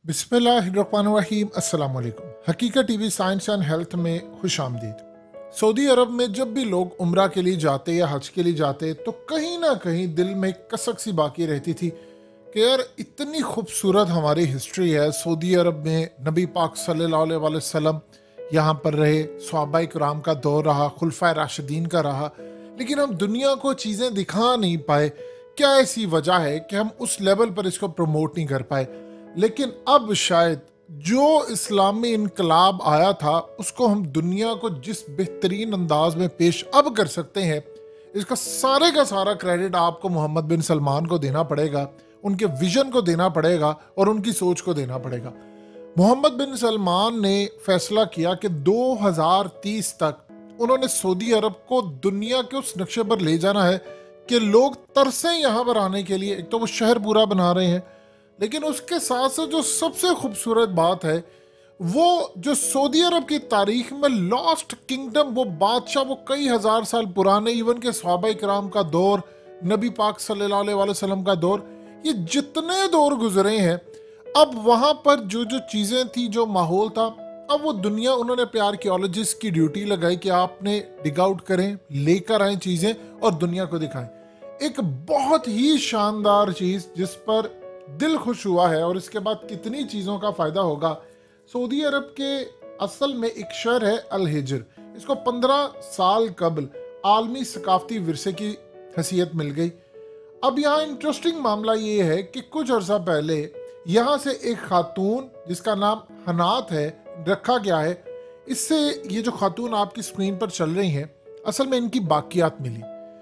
बिस्मिल्लाहिर्रहमानिर्रहीम अस्सलाम वालेकुम। हकीकत टीवी साइंस एंड हेल्थ में खुश आमदीद। सऊदी अरब में जब भी लोग उम्रा के लिए जाते या हज के लिए जाते तो कहीं ना कहीं दिल में एक कसक सी बाकी रहती थी कि यार इतनी खूबसूरत हमारी हिस्ट्री है। सऊदी अरब में नबी पाक सल्लल्लाहु अलैहि वसल्लम यहाँ पर रहे, सहाबाए किराम का दौर रहा, खुलफाए राशिदीन का रहा, लेकिन हम दुनिया को चीज़ें दिखा नहीं पाए। क्या ऐसी वजह है कि हम उस लेवल पर इसको प्रमोट नहीं कर पाए? लेकिन अब शायद जो इस्लामी इनकलाब आया था उसको हम दुनिया को जिस बेहतरीन अंदाज में पेश अब कर सकते हैं, इसका सारे का सारा क्रेडिट आपको मोहम्मद बिन सलमान को देना पड़ेगा, उनके विजन को देना पड़ेगा और उनकी सोच को देना पड़ेगा। मोहम्मद बिन सलमान ने फैसला किया कि 2030 तक उन्होंने सऊदी अरब को दुनिया के उस नक्शे पर ले जाना है कि लोग तरसें यहाँ पर आने के लिए। एक तो वो शहर पूरा बना रहे हैं, लेकिन उसके साथ साथ जो सबसे खूबसूरत बात है वो जो सऊदी अरब की तारीख में लॉस्ट किंगडम, वो बादशाह, वो कई हजार साल पुराने, इवन के सहाबाए किराम का दौर, नबी पाक सल्लल्लाहु अलैहि वसल्लम का दौर, ये जितने दौर गुजरे हैं, अब वहां पर जो जो चीजें थी, जो माहौल था, अब वो दुनिया, उन्होंने पे आर्कियोलॉजिस्ट की ड्यूटी लगाई कि आपने डिग आउट करें, लेकर आए चीजें और दुनिया को दिखाएं। एक बहुत ही शानदार चीज जिस पर दिल खुश हुआ है और इसके बाद कितनी चीज़ों का फ़ायदा होगा। सऊदी अरब के असल में एक शहर है अल हिजर, इसको 15 साल कबल आलमी सकाफती विरसे की हैसियत मिल गई। अब यहाँ इंटरेस्टिंग मामला ये है कि कुछ अर्सा पहले यहाँ से एक खातून जिसका नाम हनात है रखा गया है। इससे ये जो खातून आपकी स्क्रीन पर चल रही हैं, असल में इनकी बाकियात मिली।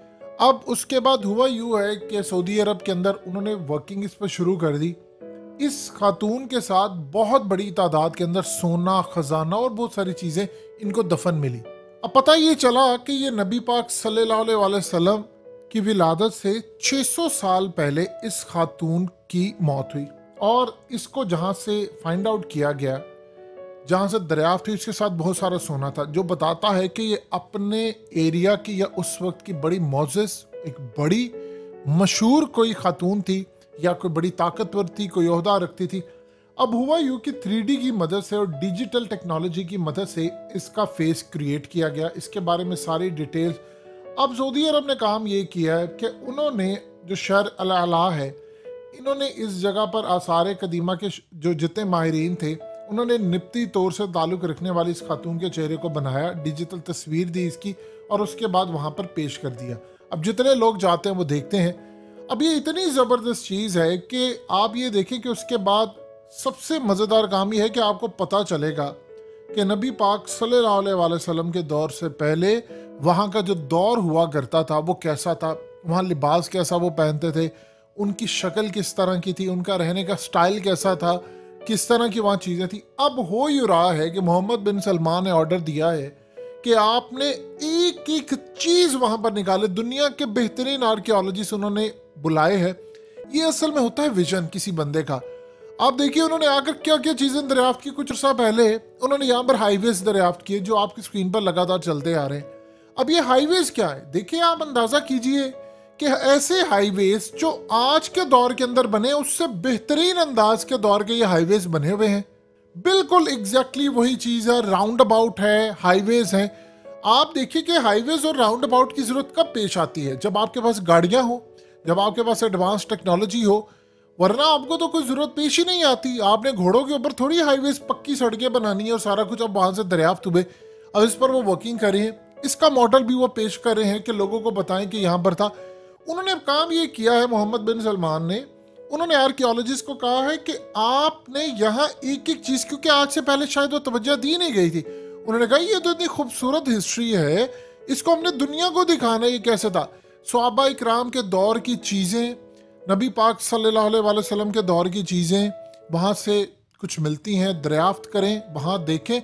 अब उसके बाद हुआ यूँ है कि सऊदी अरब के अंदर उन्होंने वर्किंग इस पर शुरू कर दी। इस खातून के साथ बहुत बड़ी तादाद के अंदर सोना, खजाना और बहुत सारी चीज़ें इनको दफन मिली। अब पता ये चला कि ये नबी पाक सल्लल्लाहु अलैहि वसल्लम की विलादत से 600 साल पहले इस खातून की मौत हुई और इसको जहाँ से फाइंड आउट किया गया, जहाँ से दरियाफ्त हुई, इसके साथ बहुत सारा सोना था, जो बताता है कि ये अपने एरिया की या उस वक्त की बड़ी मोअज़्ज़ज़, एक बड़ी मशहूर कोई खातून थी या कोई बड़ी ताकतवर थी, कोई ओहदा रखती थी। अब हुआ यूँ कि 3D की मदद से और डिजिटल टेक्नोलॉजी की मदद से इसका फेस क्रिएट किया गया, इसके बारे में सारी डिटेल्स। अब सऊदी अरब ने काम ये किया है कि उन्होंने जो शहर अल अला है, इन्होंने इस जगह पर आसार कदीमा के जो जितने माहिरीन थे, उन्होंने निपती तौर से ताल्लुक़ रखने वाली इस खातून के चेहरे को बनाया, डिजिटल तस्वीर दी इसकी और उसके बाद वहाँ पर पेश कर दिया। अब जितने लोग जाते हैं वो देखते हैं। अब ये इतनी ज़बरदस्त चीज़ है कि आप ये देखें कि उसके बाद सबसे मज़ेदार काम ये है कि आपको पता चलेगा कि नबी पाक सल्लल्लाहु अलैहि वसल्लम के दौर से पहले वहाँ का जो दौर हुआ करता था वो कैसा था, वहाँ लिबास कैसा वो पहनते थे, उनकी शक्ल किस तरह की थी, उनका रहने का स्टाइल कैसा था, किस तरह की वहाँ चीज़ें थी। अब हो ही रहा है कि मोहम्मद बिन सलमान ने ऑर्डर दिया है कि आपने एक एक चीज़ वहाँ पर निकाले। दुनिया के बेहतरीन आर्कियोलॉजिस्ट उन्होंने बुलाए हैं। ये असल में होता है विजन किसी बंदे का। आप देखिए उन्होंने आकर क्या क्या चीज़ें दरियाफ्त की। कुछ अर्सा पहले उन्होंने यहाँ पर हाईवेज दरियाफ्त किए जो आपकी स्क्रीन पर लगातार चलते आ रहे हैं। अब ये हाईवेज क्या है, देखिए आप अंदाज़ा कीजिए कि ऐसे हाईवेज जो आज के दौर के अंदर बने, उससे बेहतरीन अंदाज के दौर के ये हाईवेज बने हुए हैं। बिल्कुल एग्जैक्टली वही चीज़ है, राउंड अबाउट है, हाईवेज है। आप देखिए कि हाईवेज और राउंड अबाउट की ज़रूरत कब पेश आती है, जब आपके पास गाड़ियाँ हो, जब आपके पास एडवांस टेक्नोलॉजी हो, वरना आपको तो कोई ज़रूरत पेश ही नहीं आती। आपने घोड़ों के ऊपर थोड़ी हाईवेज पक्की सड़कें बनानी है और सारा कुछ। अब वहाँ से दरियाफ्त हुए, अब इस पर वो वर्किंग कर रहे हैं, इसका मॉडल भी वो पेश कर रहे हैं कि लोगों को बताएं कि यहाँ पर था। उन्होंने काम ये किया है मोहम्मद बिन सलमान ने, उन्होंने आर्कियोलॉजिस्ट को कहा है कि आपने यहाँ एक एक चीज़, क्योंकि आज से पहले शायद वो तवज्जो दी नहीं गई थी, उन्होंने कहा ये तो इतनी खूबसूरत हिस्ट्री है, इसको हमने दुनिया को दिखाना है ये कैसे था। सहाबाए किराम के दौर की चीज़ें, नबी पाक सल्लल्लाहु अलैहि वसल्लम के दौर की चीज़ें वहाँ से कुछ मिलती हैं, दरियाफ्त करें, वहाँ देखें,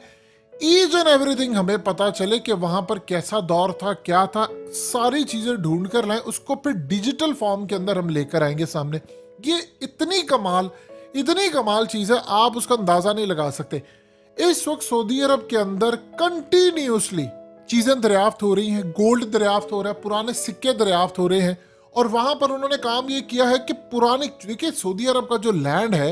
ईच एंड एवरीथिंग हमें पता चले कि वहाँ पर कैसा दौर था, क्या था, सारी चीज़ें ढूंढ कर लाएं, उसको फिर डिजिटल फॉर्म के अंदर हम लेकर आएंगे सामने। ये इतनी कमाल चीज़ है, आप उसका अंदाज़ा नहीं लगा सकते। इस वक्त सऊदी अरब के अंदर कंटिन्यूसली चीज़ें दरियाफ्त हो रही हैं, गोल्ड दरियाफ्त हो रहा है, पुराने सिक्के दरियाफ्त हो रहे हैं। और वहाँ पर उन्होंने काम ये किया है कि पुराने, देखिए सऊदी अरब का जो लैंड है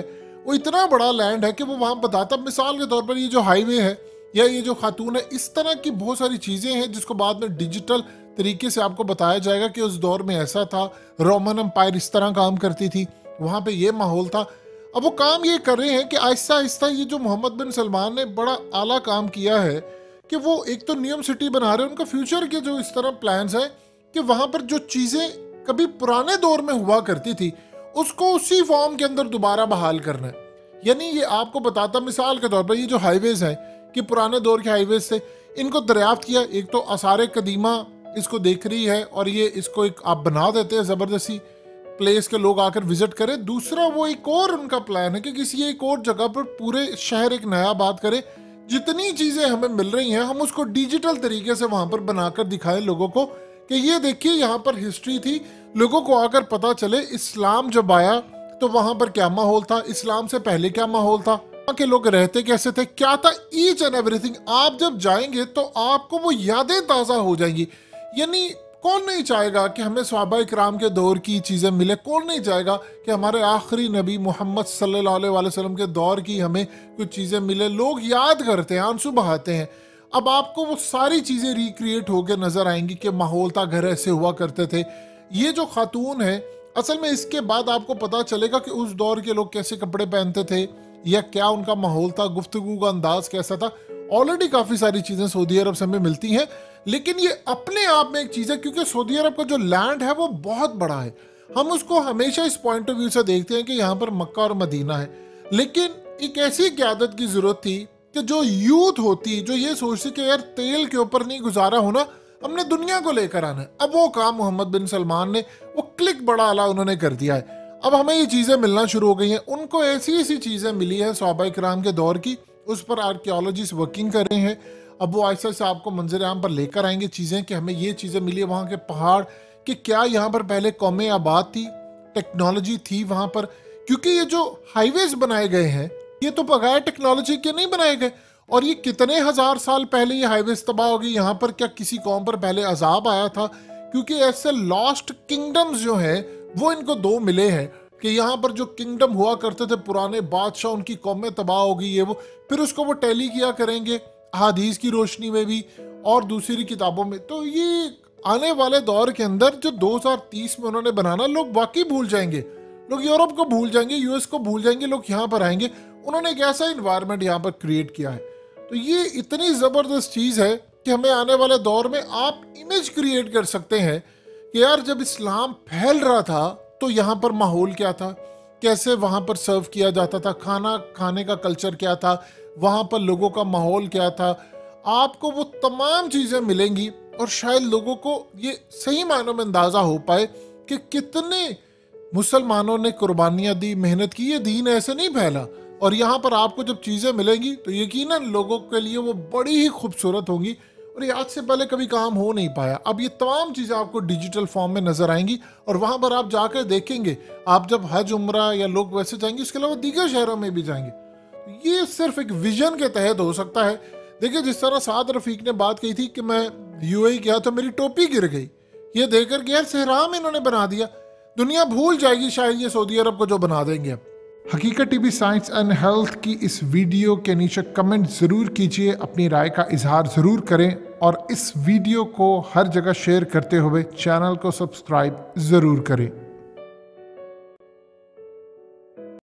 वो इतना बड़ा लैंड है कि वो वहाँ बताता, मिसाल के तौर पर ये जो हाईवे है या ये जो खातून है, इस तरह की बहुत सारी चीज़ें हैं जिसको बाद में डिजिटल तरीके से आपको बताया जाएगा कि उस दौर में ऐसा था, रोमन एम्पायर इस तरह काम करती थी, वहाँ पे ये माहौल था। अब वो काम ये कर रहे हैं कि आहिस्ता आहिस्ता ये जो मोहम्मद बिन सलमान ने बड़ा आला काम किया है कि वो एक तो न्यूयॉर्क सिटी बना रहे हैं, उनका फ्यूचर के जो इस तरह प्लान्स हैं कि वहाँ पर जो चीज़ें कभी पुराने दौर में हुआ करती थी उसको उसी फॉर्म के अंदर दोबारा बहाल करना है। यानी ये आपको बताता, मिसाल के तौर पर ये जो हाईवेज हैं कि पुराने दौर के हाईवेज थे, इनको दरियाफ्त किया, एक तो आसार कदीमा इसको देख रही है और ये इसको एक आप बना देते हैं ज़बरदस्ती प्लेस के लोग आकर विजिट करें। दूसरा वो एक और उनका प्लान है कि किसी एक और जगह पर पूरे शहर एक नया बात करें, जितनी चीज़ें हमें मिल रही हैं हम उसको डिजिटल तरीके से वहाँ पर बनाकर दिखाएं लोगों को कि ये देखिए यहाँ पर हिस्ट्री थी, लोगों को आकर पता चले इस्लाम जब आया तो वहाँ पर क्या माहौल था, इस्लाम से पहले क्या माहौल था, वहाँ के लोग रहते कैसे थे, क्या था, ईच एंड एवरीथिंग। आप जब जाएंगे तो आपको वो यादें ताज़ा हो जाएंगी। यानी कौन नहीं चाहेगा कि हमें सहाबा इकराम के दौर की चीज़ें मिले, कौन नहीं चाहेगा कि हमारे आखिरी नबी मोहम्मद सल्लल्लाहु अलैहि वसल्लम के दौर की हमें कुछ चीज़ें मिले। लोग याद करते हैं, आंसू बहाते हैं। अब आपको वो सारी चीज़ें रिक्रिएट होकर नज़र आएंगी कि माहौल था, घर ऐसे हुआ करते थे। ये जो खातून है असल में इसके बाद आपको पता चलेगा कि उस दौर के लोग कैसे कपड़े पहनते थे या क्या उनका माहौल था, गुफ्तगू का अंदाज कैसा था। ऑलरेडी काफ़ी सारी चीज़ें सऊदी अरब से हमें मिलती हैं, लेकिन ये अपने आप में एक चीज़ है क्योंकि सऊदी अरब का जो लैंड है वो बहुत बड़ा है। हम उसको हमेशा इस पॉइंट ऑफ व्यू से देखते हैं कि यहाँ पर मक्का और मदीना है, लेकिन एक ऐसी क़यादत की ज़रूरत थी कि जो यूथ होती, जो ये सोचती कि यार तेल के ऊपर नहीं गुजारा होना, हमने दुनिया को लेकर आना है। अब वो काम मोहम्मद बिन सलमान ने वो क्लिक बड़ा आला उन्होंने कर दिया है। अब हमें ये चीज़ें मिलना शुरू हो गई हैं। उनको ऐसी ऐसी चीज़ें मिली हैं सहाबा इकराम के दौर की, उस पर आर्कियोलॉजिस्ट वर्किंग कर रहे हैं। अब वो ऐसा से आपको मंजर आम पर लेकर आएंगे चीज़ें कि हमें ये चीज़ें मिली है, वहाँ के पहाड़, कि क्या यहाँ पर पहले कौमें आबाद थी, टेक्नोलॉजी थी वहाँ पर। क्योंकि ये जो हाईवेज बनाए गए हैं ये तो बगैर टेक्नोलॉजी के नहीं बनाए गए, और ये कितने हजार साल पहले ये हाईवेज तबाह हो गई। यहाँ पर क्या किसी कौम पर पहले अजाब आया था? क्योंकि ऐसे लॉस्ट किंगडम्स जो हैं वो इनको दो मिले हैं कि यहाँ पर जो किंगडम हुआ करते थे पुराने बादशाह, उनकी कौमें तबाह हो गई है वो, फिर उसको वो टैली किया करेंगे हदीस की रोशनी में भी और दूसरी किताबों में। तो ये आने वाले दौर के अंदर जो 2030 में उन्होंने बनाना, लोग वाकई भूल जाएंगे, लोग यूरोप को भूल जाएंगे, यूएस को भूल जाएंगे, लोग यहाँ पर आएंगे। उन्होंने एक ऐसा इन्वायरमेंट यहाँ पर क्रिएट किया है। तो ये इतनी ज़बरदस्त चीज़ है कि हमें आने वाले दौर में आप इमेज क्रिएट कर सकते हैं कि यार जब इस्लाम फैल रहा था तो यहाँ पर माहौल क्या था, कैसे वहाँ पर सर्व किया जाता था, खाना खाने का कल्चर क्या था, वहाँ पर लोगों का माहौल क्या था। आपको वो तमाम चीज़ें मिलेंगी और शायद लोगों को ये सही मायनों में अंदाज़ा हो पाए कि कितने मुसलमानों ने कुर्बानियाँ दी, मेहनत की। ये दीन ऐसे नहीं फैला। और यहाँ पर आपको जब चीज़ें मिलेंगी तो यकीनन लोगों के लिए वो बड़ी ही खूबसूरत होंगी और ये आज से पहले कभी काम हो नहीं पाया। अब ये तमाम चीज़ें आपको डिजिटल फॉर्म में नज़र आएंगी और वहाँ पर आप जाकर देखेंगे। आप जब हज उम्रा या लोग वैसे जाएंगे, इसके अलावा दीगर शहरों में भी जाएंगे, तो ये सिर्फ एक विजन के तहत हो सकता है। देखिए जिस तरह साद रफ़ीक ने बात कही थी कि मैं यूएई गया तो मेरी टोपी गिर गई, ये देखकर कि यार सहरा में इन्होंने बना दिया, दुनिया भूल जाएगी शायद ये सऊदी अरब को जो बना देंगे। हकीकत टीवी साइंस एंड हेल्थ की इस वीडियो के नीचे कमेंट ज़रूर कीजिए, अपनी राय का इजहार ज़रूर करें और इस वीडियो को हर जगह शेयर करते हुए चैनल को सब्सक्राइब ज़रूर करें।